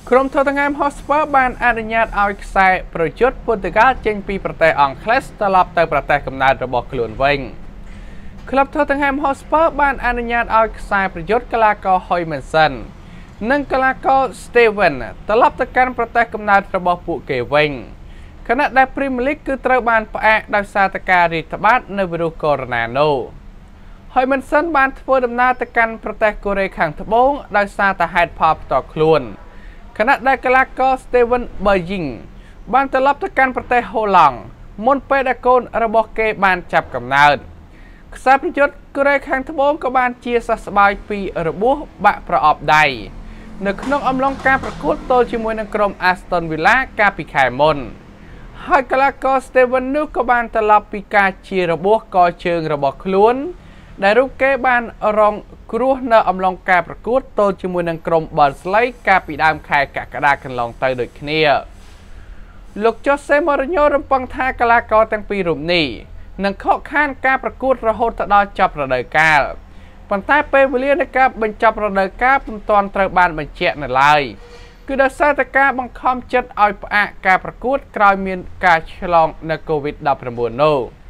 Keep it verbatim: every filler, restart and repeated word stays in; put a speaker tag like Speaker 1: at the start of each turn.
Speaker 1: ក្រុមធ្វើទាំងឯម Hotspur បានអនុញ្ញាតឲ្យខ្សែប្រយុទ្ធពុតកាចេញពីប្រទេសអង់គ្លេសត្រឡប់ទៅប្រទេសកំណើតរបស់ខ្លួនវិញក្លឹបធ្វើទាំងឯម Hotspur បានអនុញ្ញាតឲ្យខ្សែប្រយុទ្ធកីឡាករ Højmandsson និងកីឡាករ Steven ត្រឡប់ទៅកាន់ប្រទេសកំណើតរបស់ពួកគេវិញខណៈដែល Premier League គឺត្រូវបានផ្អាកដោយសារតែការរាតត្បាតនៃវីរុសកូវីដ -19 Højmandsson បានធ្វើដំណើរទៅកាន់ប្រទេសកូរ៉េខាងត្បូងដោយសារតែហេតុផលផ្ទាល់ខ្លួនខណៈដែលកីឡាករ Steven Bergwijn បានត្រឡប់ទៅកាន់ប្រទេសហូឡង់មុនពេលដែលកូនរបស់គេបានចាប់កំណើតខ្សែប្រយុទ្ធកូរ៉េខាងត្បូងក៏បានជាសះស្បើយពីរបួសបាក់ប្រអប់ដៃនៅក្នុងអំឡុងការប្រកួតទល់ជាមួយនឹងក្រុម Aston Villa កាលពីខែមុនហើយកីឡាករ Steven នោះក៏បានត្រឡប់ពីការជារបួសកជើងរបស់ខ្លួនដែលរូបគេបានរងគ្រោះនៅអំឡុងការប្រកួតទល់ជាមួយនឹងក្រុម Barnsley កាលពីដើមខែកក្កដាកន្លងទៅដូចគ្នាលោក Jose Mourinho រំពឹងថាកីឡាករទាំងពីររូបនេះនឹងខកខានការប្រកួតរហូតដល់ចប់រដូវកាលប៉ុន្តែពេលវេលានៃការបញ្ចប់រដូវកាលពុំទាន់ត្រូវបានបញ្ជាក់នៅឡើយគឺដោយសារតែការបង្ខំចិត្តឲ្យផ្អាកការប្រកួតក្រោយមានការឆ្លងនៅ COVID 19 នោះ